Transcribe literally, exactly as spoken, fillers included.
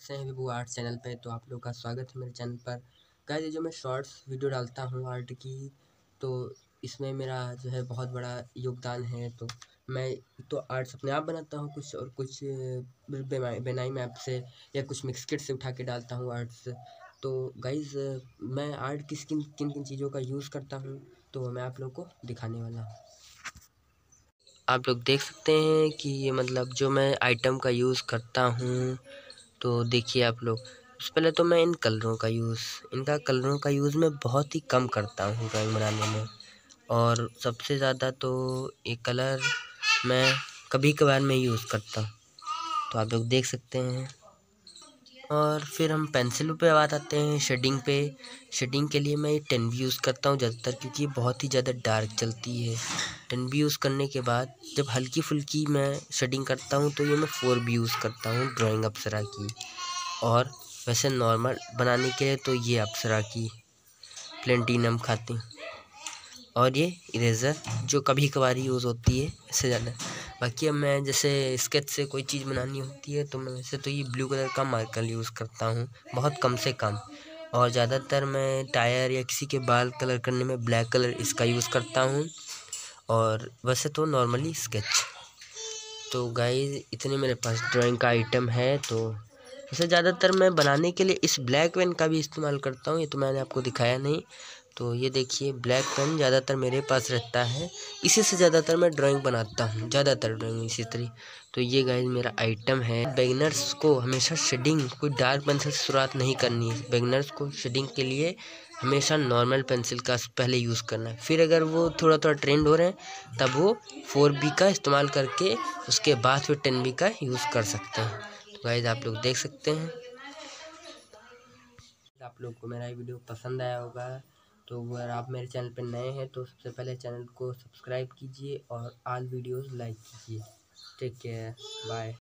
से हैं विभू art channel पे। तो आप लोग का स्वागत है मेरे चैनल पर। गाइस ये जो मैं शॉर्ट्स वीडियो डालता हूँ आर्ट की, तो इसमें मेरा जो है बहुत बड़ा योगदान है। तो मैं तो आर्ट्स अपने आप बनाता हूँ कुछ, और कुछ बेनाई मैप से या कुछ मिक्स किट से उठा के डालता हूँ आर्ट्स। तो गाइस मैं आर्ट किस किन किन किन चीज़ों का यूज़ करता हूँ तो मैं आप लोग को दिखाने वाला हूँ। आप लोग देख सकते हैं कि ये मतलब जो मैं आइटम का यूज़ करता हूँ, तो देखिए आप लोग। उससे पहले तो मैं इन कलरों का यूज़ इनका कलरों का यूज़ मैं बहुत ही कम करता हूँ ड्राइंग बनाने में। और सबसे ज़्यादा तो ये कलर मैं कभी कभार में यूज़ करता हूँ, तो आप लोग देख सकते हैं। और फिर हम पेंसिल पे बात आते हैं शेडिंग पे। शेडिंग के लिए मैं टेन बी यूज़ करता हूँ ज़्यादातर, क्योंकि ये बहुत ही ज़्यादा डार्क चलती है। टेन बी यूज़ करने के बाद जब हल्की फुल्की मैं शेडिंग करता हूँ तो ये मैं फोर बी यूज़ करता हूँ ड्राइंग अप्सरा की। और वैसे नॉर्मल बनाने के लिए तो ये अप्सरा की प्लेटिनम खाती, और ये इरेज़र जो कभी कभार यूज़ होती है, इससे ज़्यादा। बाकी अब मैं जैसे स्केच से कोई चीज़ बनानी होती है तो मैं वैसे तो ये ब्लू कलर का मार्कर यूज़ करता हूँ, बहुत कम से कम। और ज़्यादातर मैं टायर या किसी के बाल कलर करने में ब्लैक कलर इसका यूज़ करता हूँ, और वैसे तो नॉर्मली स्केच। तो गाइस इतने मेरे पास ड्राइंग का आइटम है। तो वैसे ज़्यादातर मैं बनाने के लिए इस ब्लैक पेन का भी इस्तेमाल करता हूँ, ये तो मैंने आपको दिखाया नहीं। तो ये देखिए ब्लैक पेन ज़्यादातर मेरे पास रहता है, इसी से ज़्यादातर मैं ड्राइंग बनाता हूँ, ज़्यादातर ड्राइंग इसी तरह। तो ये गाइस मेरा आइटम है। बिगिनर्स को हमेशा शेडिंग कोई डार्क पेंसिल से शुरुआत नहीं करनी है। बिगिनर्स को शेडिंग के लिए हमेशा नॉर्मल पेंसिल का पहले यूज़ करना है, फिर अगर वो थोड़ा थोड़ा ट्रेंड हो रहे हैं तब वो फोर बी का इस्तेमाल करके उसके बाद फिर टेन बी का यूज़ कर सकते हैं। तो गाइस आप लोग देख सकते हैं। आप लोग को मेरा ये वीडियो पसंद आया होगा, तो अगर आप मेरे चैनल पर नए हैं तो सबसे पहले चैनल को सब्सक्राइब कीजिए और ऑल वीडियोस लाइक कीजिए। Take care, bye.